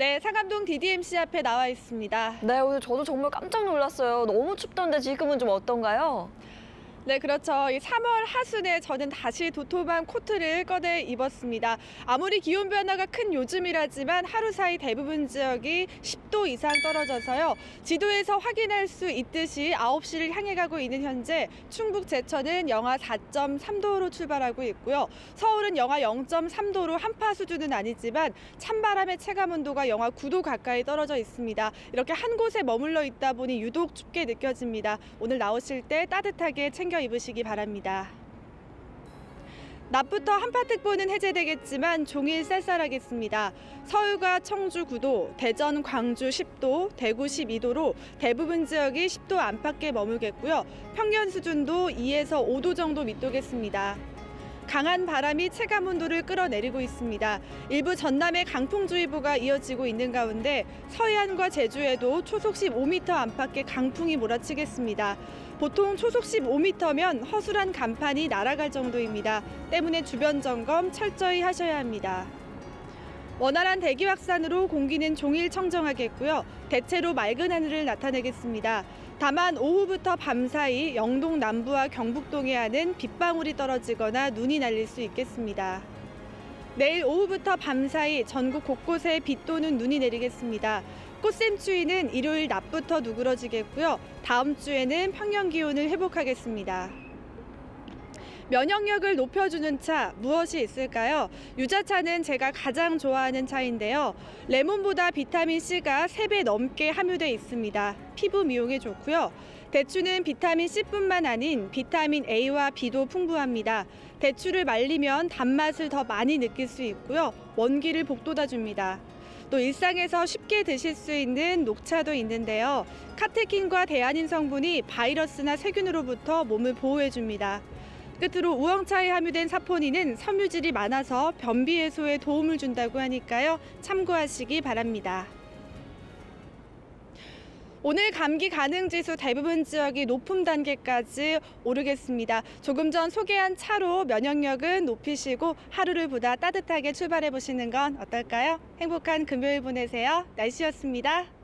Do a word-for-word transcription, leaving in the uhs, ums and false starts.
네, 상암동 디디엠씨 앞에 나와 있습니다. 네, 오늘 저도 정말 깜짝 놀랐어요. 너무 춥던데 지금은 좀 어떤가요? 네, 그렇죠. 이 삼월 하순에 저는 다시 도톰한 코트를 꺼내 입었습니다. 아무리 기온 변화가 큰 요즘이라지만 하루 사이 대부분 지역이 십 도 이상 떨어져서요. 지도에서 확인할 수 있듯이 아홉 시를 향해 가고 있는 현재 충북 제천은 영하 사 점 삼 도로 출발하고 있고요. 서울은 영하 영 점 삼 도로 한파 수준은 아니지만 찬바람의 체감 온도가 영하 구 도 가까이 떨어져 있습니다. 이렇게 한 곳에 머물러 있다 보니 유독 춥게 느껴집니다. 오늘 나오실 때 따뜻하게 챙겨 입으시기 바랍니다. 낮부터 한파특보는 해제되겠지만 종일 쌀쌀하겠습니다. 서울과 청주 구 도, 대전, 광주 십 도, 대구 십이 도로 대부분 지역이 십 도 안팎에 머물겠고요. 평년 수준도 이에서 오 도 정도 밑도겠습니다. 강한 바람이 체감 온도를 끌어내리고 있습니다. 일부 전남에 강풍주의보가 이어지고 있는 가운데 서해안과 제주에도 초속 십오 미터 안팎의 강풍이 몰아치겠습니다. 보통 초속 십오 미터면 허술한 간판이 날아갈 정도입니다. 때문에 주변 점검 철저히 하셔야 합니다. 원활한 대기 확산으로 공기는 종일 청정하겠고요. 대체로 맑은 하늘을 나타내겠습니다. 다만 오후부터 밤 사이 영동 남부와 경북 동해안은 빗방울이 떨어지거나 눈이 날릴 수 있겠습니다. 내일 오후부터 밤 사이 전국 곳곳에 비 또는 눈이 내리겠습니다. 꽃샘추위는 일요일 낮부터 누그러지겠고요. 다음 주에는 평년 기온을 회복하겠습니다. 면역력을 높여주는 차 무엇이 있을까요? 유자차는 제가 가장 좋아하는 차인데요. 레몬보다 비타민C가 세 배 넘게 함유돼 있습니다. 피부 미용에 좋고요. 대추는 비타민C뿐만 아닌 비타민 A와 B도 풍부합니다. 대추를 말리면 단맛을 더 많이 느낄 수 있고요. 원기를 북돋아줍니다. 또 일상에서 쉽게 드실 수 있는 녹차도 있는데요. 카테킨과 대안인 성분이 바이러스나 세균으로부터 몸을 보호해줍니다. 끝으로 우엉차에 함유된 사포닌은 섬유질이 많아서 변비 해소에 도움을 준다고 하니까요. 참고하시기 바랍니다. 오늘 감기 가능 지수 대부분 지역이 높음 단계까지 오르겠습니다. 조금 전 소개한 차로 면역력은 높이시고 하루를 보다 따뜻하게 출발해 보시는 건 어떨까요? 행복한 금요일 보내세요. 날씨였습니다.